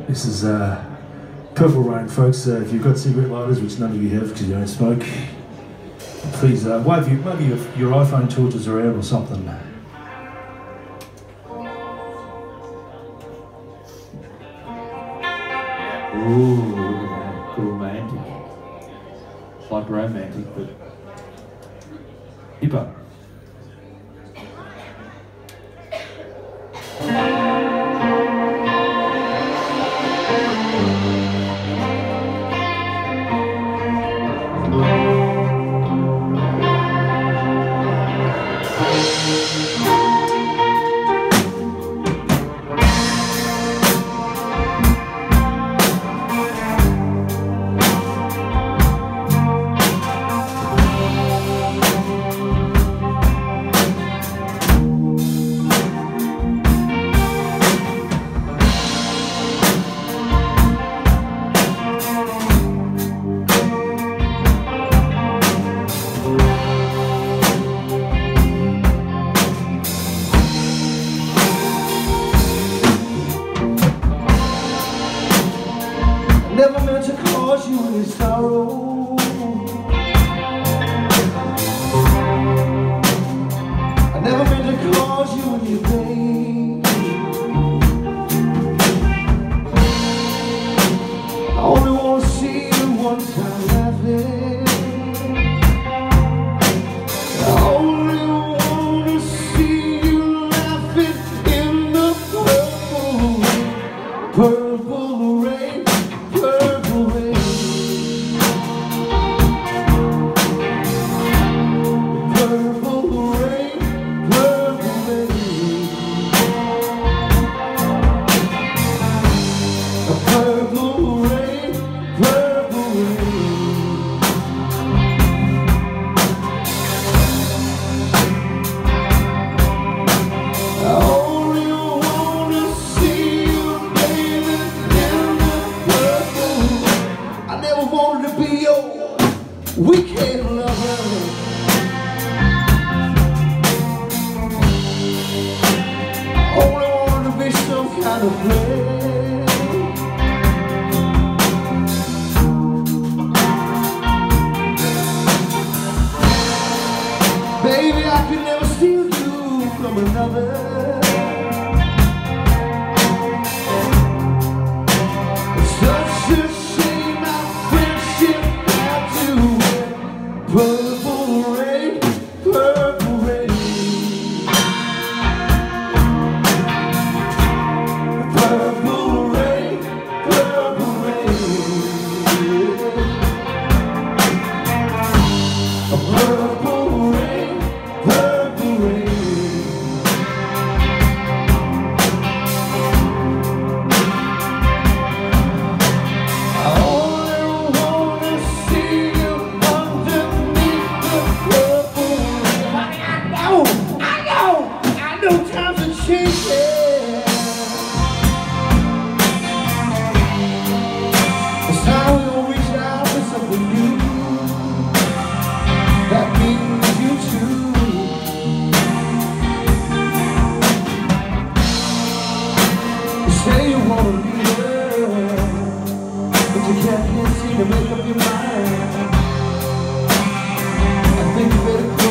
This is Purple Rain, folks. If you've got cigarette lighters, which none of you have because you don't smoke, please wave maybe your iPhone torches around or something. Ooh, look at that. Romantic. Like romantic, but hipper. Never meant to cause you any sorrow. I never meant to cause you any pain. I only want to see you one time laughing. I only want to see you laughing in the purple rain. Purple rain, purple rain, purple rain, purple rain, purple rain. I only want to see you, baby, in the purple. I never wanted to be your weekend lover. Only wanted to be some kind of friend. Baby, I could never steal you from another. It's such a shame our friendship had to end. Purple rain, purple rain, purple rain, purple rain, purple rain, purple rain. I only want to see you underneath the purple rain. I know times are changing. It's time we'll reach out for something new that means you too. You say you want to be there, but you can't seem to make up your mind. I think you better quit.